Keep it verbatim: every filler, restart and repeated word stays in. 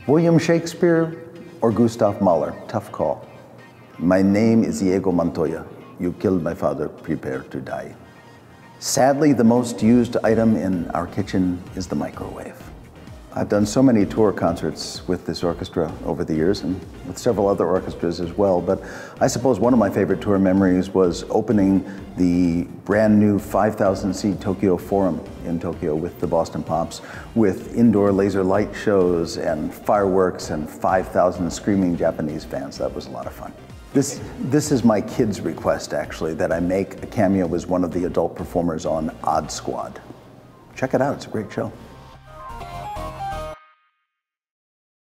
William Shakespeare or Gustav Mahler? Tough call. My name is Diego Montoya. You killed my father, prepare to die. Sadly, the most used item in our kitchen is the microwave. I've done so many tour concerts with this orchestra over the years and with several other orchestras as well, but I suppose one of my favorite tour memories was opening the brand new five thousand seat Tokyo Forum in Tokyo with the Boston Pops, with indoor laser light shows and fireworks and five thousand screaming Japanese fans. That was a lot of fun. This, this is my kid's request, actually, that I make a cameo as one of the adult performers on Odd Squad. Check it out, it's a great show.